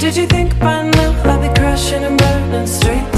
Did you think by now I'd be crashing and burning straight